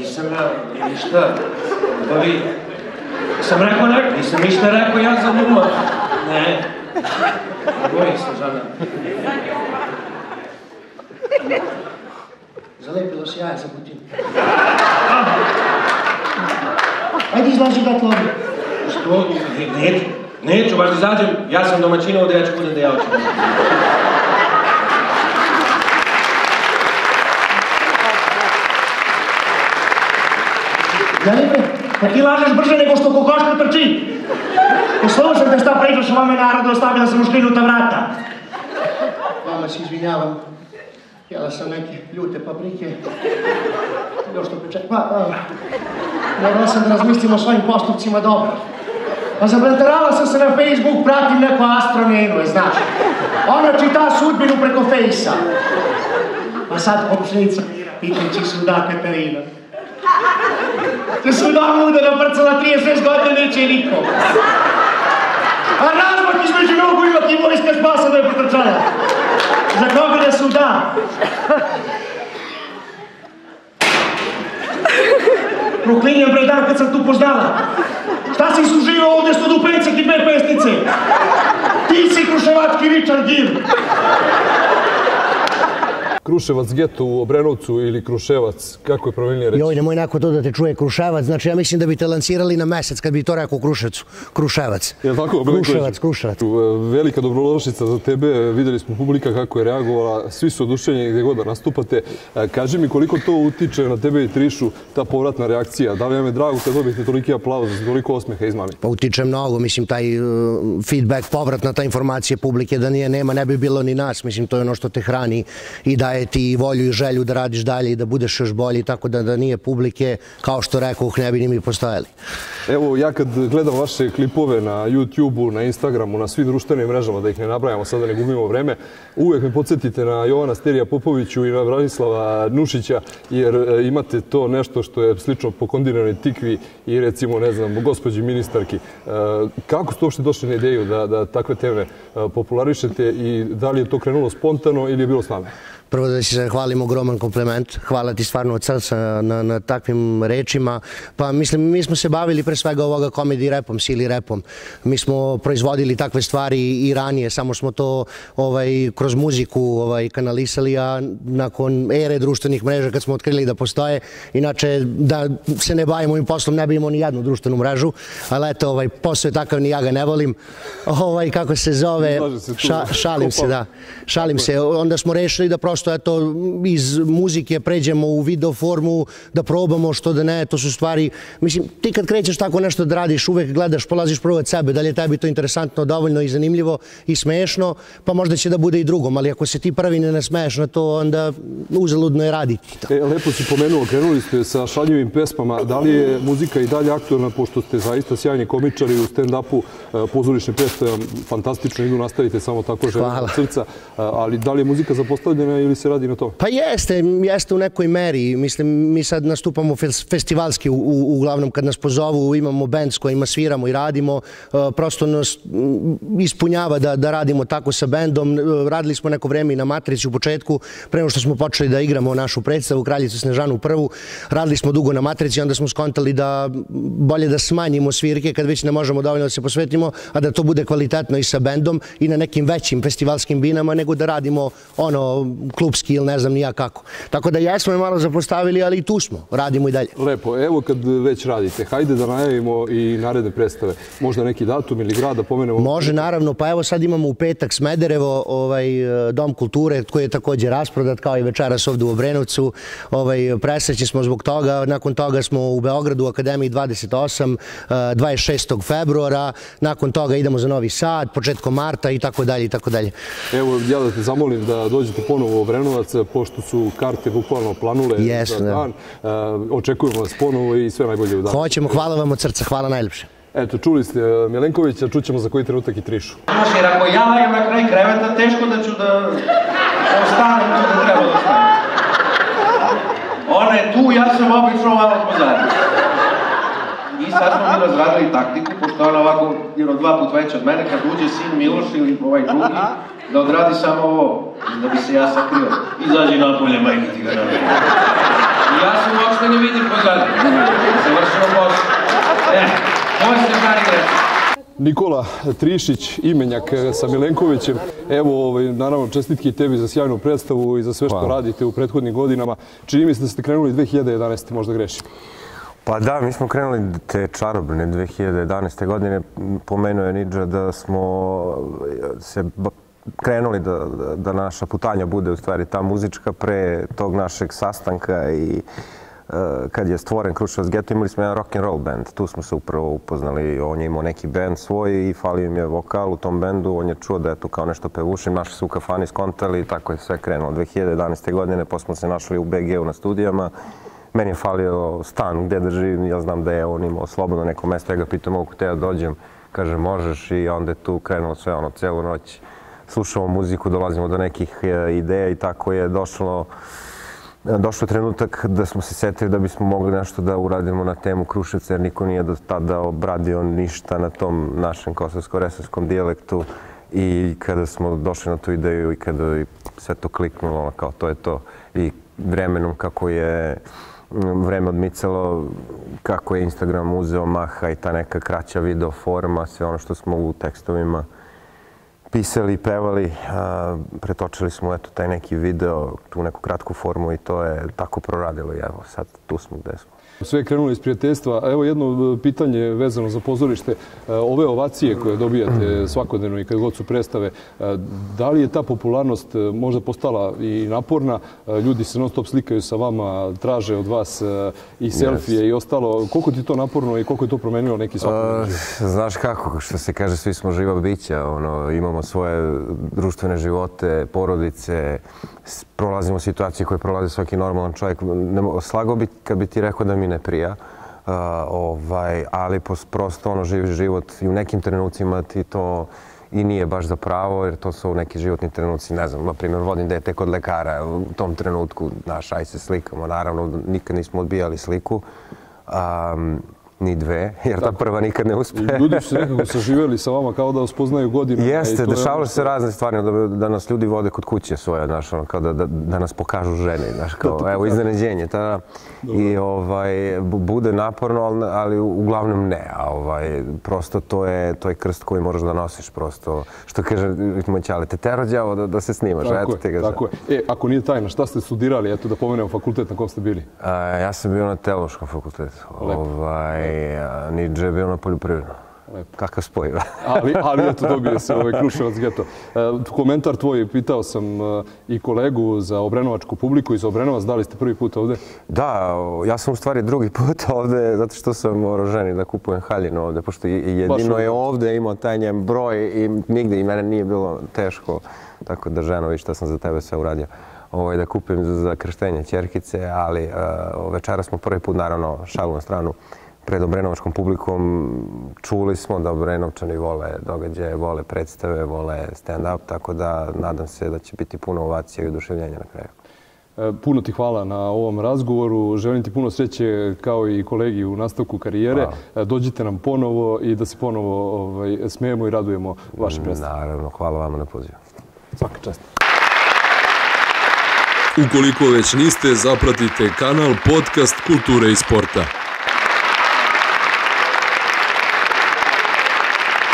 nisam ja ništa. Pa vi, nisam ništa rekao ja za umor. Ne, bojim se, žena. Zalepilo si jaja za butinu. Ajde izlaži da tlobi. Što? Neću, baš da izađem. Ja sam domaćina ovdje, ja ću budem da ja očem. Jelipe, pa ti lažeš brže nego što kokoška trči. Poslušam te šta pričaš, ova me narodu ostavila sam ušklinuta vrata. Vama se izvinjavam. Jela sam neke ljute paprike. Još to pričak. Morala sam da razmislim o svojim postupcima dobro. A zabrantarala sam se na Facebook, pratim neko astronenu, znaš. Ona čita sudbinu preko Fejsa. A sad opšnica pitajući suda Katarina. Te suda muda naprcala 36 godina, neće niko. A razmak između nogu ima ti vojska spasa da je potrčala. Za koga da suda? Proklinjam pre dan kad sam tu poznala. Šta si služivao ovdje sto dupencek i dve pesnice? Ti si kruševački Richard Gere. Kruševac geto u Obrenovcu ili Kruševac, kako je pravilnije reći? Joj, nemoj neko to da te čuje Kruševac, znači ja mislim da bi te lancirali na mesec kad bi to rekao Kruševcu. Kruševac. Je li tako? Kruševac. Velika dobrodošlica za tebe, vidjeli smo publika kako je reagovala, svi su oduševljeni gdje god da nastupate. Kaži mi koliko to utiče na tebe i Trišu, ta povratna reakcija, da li vam je drago kad dobijete toliki aplauz, toliko osmeha iz mami? Pa utiče mnogo, mislim taj feedback, povratna ta informacija publike da nije nema, ne bi bilo ni nas, mislim to je ono što te hrani i daje ti volju i želju da radiš dalje i da budeš još bolji, tako da nije publike, kao što rekao, ne bi ni mi postojali. Evo, ja kad gledam vaše klipove na YouTube-u, na Instagramu, na svim društvenim mrežama, da ih ne nabrajamo sada, ne gubimo vreme, uvek me podsjetite na Jovana Sterija Popoviću i na Branislava Nušića, jer imate to nešto što je slično po kondiranoj tikvi i recimo, ne znam, gospođi ministarki. Kako ste uopšte došli na ideju da takve teme popularišete i da li je to krenulo spontano ili je bilo s nama? Prvo da si zahvalim, ogroman kompliment. Hvala ti stvarno od srca na takvim rečima. Pa mislim, mi smo se bavili pre svega ovoga comedy rapom, silly rapom. Mi smo proizvodili takve stvari i ranije, samo smo to kroz muziku kanalisali, a nakon ere društvenih mreža kad smo otkrili da postoje, inače da se ne bavimo ovim poslom ne bi imao ni jednu društvenu mrežu, ali eto, posao je takav, ni ja ga ne volim. Kako se zove, šalim se, da. Šalim se. Onda smo rešili da prosto iz muzike pređemo u video formu, da probamo, što da ne, to su stvari, mislim, ti kad krećeš tako nešto da radiš, uvek gledaš, polaziš prvo od sebe, da li je tebi to interesantno, dovoljno i zanimljivo i smešno, pa možda će da bude i drugom, ali ako se ti prvi ne nasmeješ na to, onda uzaludno je raditi. Lepo si pomenuo, krenuli ste sa šaljivim pesmama, da li je muzika i dalje aktualna, pošto ste zaista sjajni komičari u stand-upu, pozorišne predstave fantastično idu, nastavite samo tako željeno od srca, ali da li je muzika zapostavljena ili se radi na to? Pa jeste u nekoj meri. Mislim, mi sad nastupamo festivalski, uglavnom kad nas pozovu, imamo band s kojima sviramo i radimo. Prosto nas ispunjava da radimo tako sa bandom. Radili smo neko vreme i na Matrici u početku, pre nego što smo počeli da igramo našu predstavu, Kraljicu Snežanu prvu. Radili smo dugo na Matrici, onda smo skontali da bolje da smanjimo svirke kad već ne možemo dovoljno da se posvetimo, a da to bude kvalitetno i sa bandom i na nekim većim festivalskim binama, nego da radimo klubski ili ne znam nija kako. Tako da jesmo je malo zapostavili, ali i tu smo. Radimo i dalje. Lepo. Evo kad već radite, hajde da najavimo i naredne predstave. Možda neki datum ili grad da pomenemo? Može, naravno. Pa evo sad imamo u petak Smederevo, Dom kulture, koji je također rasprodat, kao i večeras ovdje u Obrenovcu. Presrećni smo zbog toga. Nakon toga smo u Beogradu u Akademiji 28, 26. februara. Nakon toga idemo za Novi Sad, početkom marta i tako dalje i tako dalje. Evo, ja da te zamolim da dođete ponovo u Obrenovac, pošto su karte bukvalno planule za dan. Očekujemo vas ponovo i sve najbolje u danu. Hoćemo, hvala vam od srca, hvala najljepše. Eto, čuli ste Milenkovića, čućemo za koji trenutak i Trišu. Jer ako ja lejem na kraj kreveta, teško da ću da ostanem tu da treba da stanem. Ona je tu, ja sam obično malo pozadnji. I sad smo mi razradili taktiku, pošto ona ovako 2 puta veća od mene, kad uđe sin Miloš ili ovaj drugi, da odradi samo ovo, da bi se ja sakrio. Izađi napolje, majke ti ga navrši. I ja se uopšte ne vidim pozadnje. Nikola Trišić, imenjak sa Milenkovićem. Evo, naravno, čestitke i tebi za sjajnu predstavu i za sve što radite u prethodnim godinama. Čini mi se da ste krenuli 2011. možda grešim. Pa da, mi smo krenuli te čarobne 2011. godine. Pomenuo je Nidža da smo se krenuli da naša putanja bude u stvari ta muzička pre tog našeg sastanka i kad je stvoren Kruševac Geto imali smo jedan rock and roll band. Tu smo se upravo upoznali. On je imao neki band svoj i falio im je vokal u tom bendu. On je čuo da je tu kao nešto pevušim. Naši su u kafani skontali i tako je sve krenulo. 2011. godine posle smo se našli u BG-u na studijama. Meni je falio stan gdje da živim. Ja znam da je on imao slobodno neko mesto. Ja ga pitam mogu te da dođem. Kaže možeš i onda je tu krenulo sve celu noć. Slušamo muziku, dolazimo do nekih ideja i tako je došao trenutak da smo se setili da bismo mogli nešto da uradimo na temu Kruševca, jer niko nije do tada obradio ništa na tom našem kosovsko-resavskom dijalektu. I kada smo došli na tu ideju i kada je sve to kliknulo, kao to je to. I vremenom kako je vreme odmicalo, kako je Instagram uzeo maha i ta neka kraća video forma, sve ono što smo u tekstovima pisali i pevali, pretočili smo eto taj neki video, tu neku kratku formu i to je tako proradilo i evo sad tu smo gde smo. Sve je krenulo iz prijateljstva. Evo jedno pitanje vezano za pozorište. Ove ovacije koje dobijate svakodnevno i kad god su predstave, da li je ta popularnost možda postala i naporna? Ljudi se non stop slikaju sa vama, traže od vas i selfije i ostalo. Koliko ti je to naporno i koliko je to promenilo neki svakodnevni život? Znaš kako, što se kaže, svi smo živa bića. Imamo svoje društvene živote, porodice, prolazimo situacije koje prolazi svaki normalan čovjek. Slagao bi kad bi ti rekao da mi ne prija, ali prosto živiš život i u nekim trenucima ti to i nije baš za pravo, jer to su neki životni trenuci, ne znam, na primjer vodim dete kod lekara, u tom trenutku, znaš, aj se slikamo, naravno nikad nismo odbijali sliku, ni dve, jer ta prva nikad ne uspe. Ljudi su se nekako saživjeli sa vama kao da uspoznaju godinu. Jeste, dešavalo se razne stvari, da nas ljudi vode kod kuće svoje, znaš, kao da nas pokažu žene, znaš, kao, evo, iznenađenje. I bude naporno, ali uglavnom ne. Prosto to je krst koji moraš da nosiš, prosto, što kaže moj ćale, te terođavo da se snimaš, eto ti ga sad. Tako je. Ako nije tajna, šta ste studirali, eto da pomenemo fakultet na kom ste bili? Ja sam bio na teološkom fakultetu. Nidža je bio na poljoprivredno. Kakav spoj. Ali eto, dobije se Kruševac Geto. Komentar tvoj, pitao sam i kolegu za obrenovačku publiku i za Obrenovac, da li ste prvi put ovde? Da, ja sam u stvari drugi put ovde, zato što sam morao ženi da kupujem haljinu ovde, pošto jedino je ovde imao taj njen broj i nigde i mene nije bilo teško, tako da ženo, viš šta sam za tebe sve uradio. Da kupim za krštenje ćerkice, ali večera smo prvi put, naravno, šalu na stranu, pred obrenovačkom publikom. Čuli smo da Obrenovčani vole događaje, vole predstave, vole stand-up, tako da nadam se da će biti puno ovacija i oduševljenja na kraju. Puno ti hvala na ovom razgovoru. Želim ti puno sreće kao i kolegi u nastavku karijere. Dođite nam ponovo i da se ponovo smijemo i radujemo vaše predstave. Naravno, hvala vama na pozivu. Svaka čast. Ukoliko već niste, zapratite kanal Podcast Kulture i sporta.